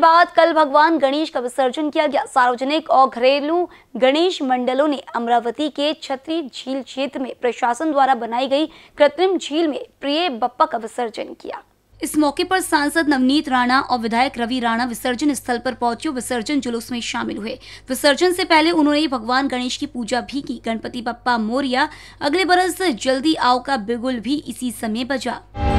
बाद कल भगवान गणेश का विसर्जन किया गया। सार्वजनिक और घरेलू गणेश मंडलों ने अमरावती के छतरी झील क्षेत्र में प्रशासन द्वारा बनाई गई कृत्रिम झील में प्रिय बप्पा का विसर्जन किया। इस मौके पर सांसद नवनीत राणा और विधायक रवि राणा विसर्जन स्थल पर पहुंचे, विसर्जन जुलूस में शामिल हुए। विसर्जन से पहले उन्होंने भगवान गणेश की पूजा भी की। गणपति बप्पा मोरिया, अगले बरस जल्दी आओ का बिगुल भी इसी समय बजा।